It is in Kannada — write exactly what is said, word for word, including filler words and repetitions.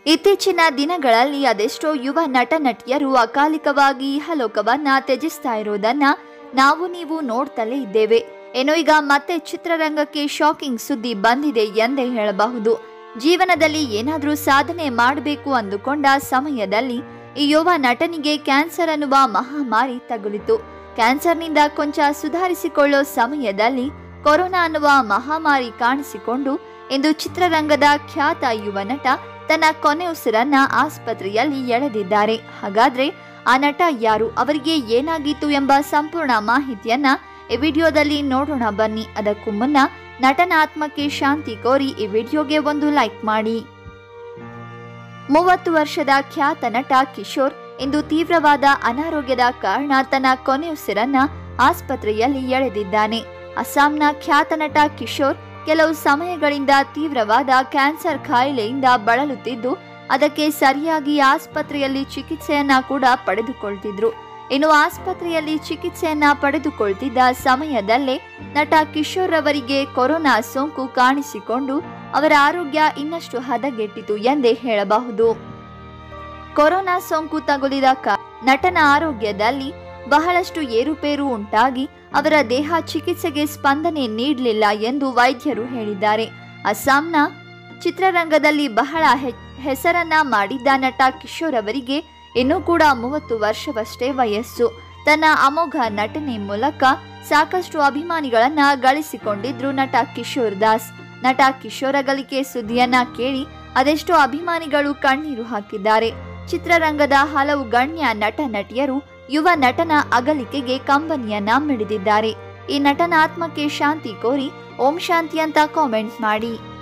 ಇತ್ತೀಚಿನ ದಿನಗಳಲ್ಲಿ ಅದೆಷ್ಟೋ ಯುವ ನಟ ನಟಿಯರು ಅಕಾಲಿಕವಾಗಿ ಇಹಲೋಕವನ್ನ ತ್ಯಜಿಸ್ತಾ ಇರೋದನ್ನ ನಾವು ನೀವು ನೋಡ್ತಲೇ ಇದ್ದೇವೆ. ಏನೋ ಈಗ ಮತ್ತೆ ಚಿತ್ರರಂಗಕ್ಕೆ ಶಾಕಿಂಗ್ ಸುದ್ದಿ ಬಂದಿದೆ ಎಂದೇ ಹೇಳಬಹುದು. ಜೀವನದಲ್ಲಿ ಏನಾದರೂ ಸಾಧನೆ ಮಾಡಬೇಕು ಅಂದುಕೊಂಡ ಸಮಯದಲ್ಲಿ ಈ ಯುವ ನಟನಿಗೆ ಕ್ಯಾನ್ಸರ್ ಅನ್ನುವ ಮಹಾಮಾರಿ ತಗುಲಿತು. ಕ್ಯಾನ್ಸರ್ನಿಂದ ಕೊಂಚ ಸುಧಾರಿಸಿಕೊಳ್ಳೋ ಸಮಯದಲ್ಲಿ ಕೊರೋನಾ ಅನ್ನುವ ಮಹಾಮಾರಿ ಕಾಣಿಸಿಕೊಂಡು ಇಂದು ಚಿತ್ರರಂಗದ ಖ್ಯಾತ ಯುವ ನಟ ತನ್ನ ಕೊನೆ ಉಸಿರನ್ನ ಆಸ್ಪತ್ರೆಯಲ್ಲಿ ಎಳೆದಿದ್ದಾರೆ. ಹಾಗಾದ್ರೆ ಆ ನಟ ಯಾರು, ಅವರಿಗೆ ಏನಾಗಿತ್ತು ಎಂಬ ಸಂಪೂರ್ಣ ಮಾಹಿತಿಯನ್ನ ಈ ವಿಡಿಯೋದಲ್ಲಿ ನೋಡೋಣ ಬನ್ನಿ. ಅದಕ್ಕೂ ಮುನ್ನ ನಟನ ಆತ್ಮಕ್ಕೆ ಶಾಂತಿ ಕೋರಿ ಈ ವಿಡಿಯೋಗೆ ಒಂದು ಲೈಕ್ ಮಾಡಿ. ಮೂವತ್ತು ವರ್ಷದ ಖ್ಯಾತ ನಟ ಕಿಶೋರ್ ಇಂದು ತೀವ್ರವಾದ ಅನಾರೋಗ್ಯದ ಕಾರಣ ತನ್ನ ಕೊನೆಯುಸಿರನ್ನ ಆಸ್ಪತ್ರೆಯಲ್ಲಿ ಎಳೆದಿದ್ದಾನೆ. ಅಸ್ಸಾಂನ ಖ್ಯಾತ ನಟ ಕಿಶೋರ್ ಕೆಲವು ಸಮಯಗಳಿಂದ ತೀವ್ರವಾದ ಕ್ಯಾನ್ಸರ್ ಕಾಯಿಲೆಯಿಂದ ಬಳಲುತ್ತಿದ್ದು ಅದಕ್ಕೆ ಸರಿಯಾಗಿ ಆಸ್ಪತ್ರೆಯಲ್ಲಿ ಚಿಕಿತ್ಸೆಯನ್ನ ಕೂಡ ಪಡೆದುಕೊಳ್ತಿದ್ರು. ಇನ್ನು ಆಸ್ಪತ್ರೆಯಲ್ಲಿ ಚಿಕಿತ್ಸೆಯನ್ನ ಪಡೆದುಕೊಳ್ತಿದ್ದ ಸಮಯದಲ್ಲೇ ನಟ ಕಿಶೋರ್ ಅವರಿಗೆ ಕೊರೋನಾ ಸೋಂಕು ಕಾಣಿಸಿಕೊಂಡು ಅವರ ಆರೋಗ್ಯ ಇನ್ನಷ್ಟು ಹದಗೆಟ್ಟಿತು ಎಂದೇ ಹೇಳಬಹುದು. ಕೊರೋನಾ ಸೋಂಕು ತಗುಲಿದ ನಟನ ಆರೋಗ್ಯದಲ್ಲಿ ಬಹಳಷ್ಟು ಏರುಪೇರು ಉಂಟಾಗಿ ಅವರ ದೇಹ ಚಿಕಿತ್ಸೆಗೆ ಸ್ಪಂದನೆ ನೀಡಲಿಲ್ಲ ಎಂದು ವೈದ್ಯರು ಹೇಳಿದ್ದಾರೆ. ಅಸ್ಸಾಂನ ಚಿತ್ರರಂಗದಲ್ಲಿ ಬಹಳ ಹೆಸರನ್ನ ಮಾಡಿದ್ದ ನಟ ಕಿಶೋರ್ ಅವರಿಗೆ ಇನ್ನೂ ಕೂಡ ಮೂವತ್ತು ವರ್ಷವಷ್ಟೇ ವಯಸ್ಸು. ತನ್ನ ಅಮೋಘ ನಟನೆ ಮೂಲಕ ಸಾಕಷ್ಟು ಅಭಿಮಾನಿಗಳನ್ನ ಗಳಿಸಿಕೊಂಡಿದ್ರು ನಟ ಕಿಶೋರ್ ದಾಸ್. ನಟ ಕಿಶೋರ್ ಅಗಲಿಕೆ ಸುದ್ದಿಯನ್ನ ಕೇಳಿ ಅದೆಷ್ಟೋ ಅಭಿಮಾನಿಗಳು ಕಣ್ಣೀರು ಹಾಕಿದ್ದಾರೆ. ಚಿತ್ರರಂಗದ ಹಲವು ಗಣ್ಯ ನಟ ನಟಿಯರು ಯುವ ನಟನ ಅಗಲಿಕೆಗೆ ಕಂಬನಿಯನ್ನ ಮಿಡಿದಿದ್ದಾರೆ. ಈ ನಟನ ಆತ್ಮಕ್ಕೆ ಶಾಂತಿ ಕೋರಿ ಓಂ ಶಾಂತಿ ಅಂತ ಕಾಮೆಂಟ್ ಮಾಡಿ.